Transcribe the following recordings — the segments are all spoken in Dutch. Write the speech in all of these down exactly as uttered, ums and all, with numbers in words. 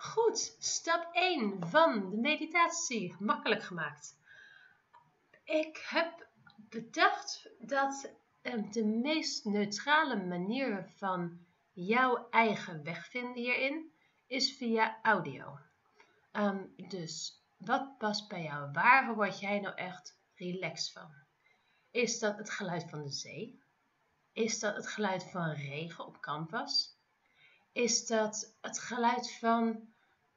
Goed, stap één van de meditatie makkelijk gemaakt. Ik heb bedacht dat uh, de meest neutrale manier van jouw eigen weg vinden hierin is via audio. Um, dus wat past bij jou? Waar word jij nou echt relaxed van? Is dat het geluid van de zee? Is dat het geluid van regen op canvas? Is dat het geluid van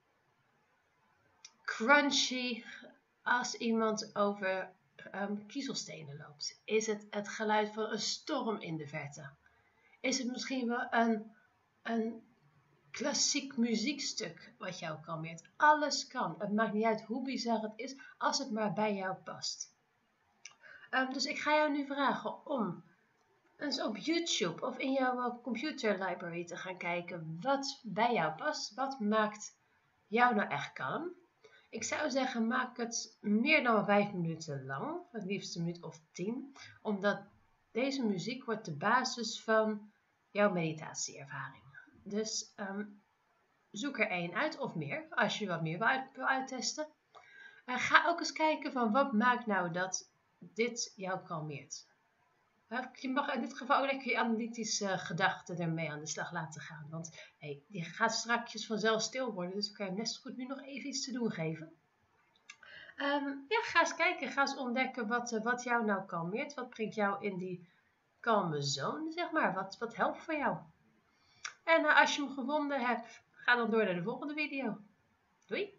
crunchy als iemand over um, kiezelstenen loopt? Is het het geluid van een storm in de verte? Is het misschien wel een, een klassiek muziekstuk wat jou kalmeert? Alles kan. Het maakt niet uit hoe bizar het is, als het maar bij jou past. Um, dus ik ga jou nu vragen om eens op YouTube of in jouw computer library te gaan kijken wat bij jou past. Wat maakt jou nou echt kalm? Ik zou zeggen, maak het meer dan vijf minuten lang, het liefst een minuut of tien, omdat deze muziek wordt de basis van jouw meditatieervaring. Dus um, zoek er één uit of meer, als je wat meer wil, uit, wil uittesten. En ga ook eens kijken van wat maakt nou dat dit jou kalmeert. Je mag in dit geval ook lekker je analytische gedachten ermee aan de slag laten gaan. Want hey, die gaat straks vanzelf stil worden, dus we kunnen hem net zo goed nu nog even iets te doen geven. Um, ja, ga eens kijken, ga eens ontdekken wat, uh, wat jou nou kalmeert. Wat brengt jou in die kalme zone, zeg maar. Wat, wat helpt voor jou. En uh, als je hem gevonden hebt, ga dan door naar de volgende video. Doei!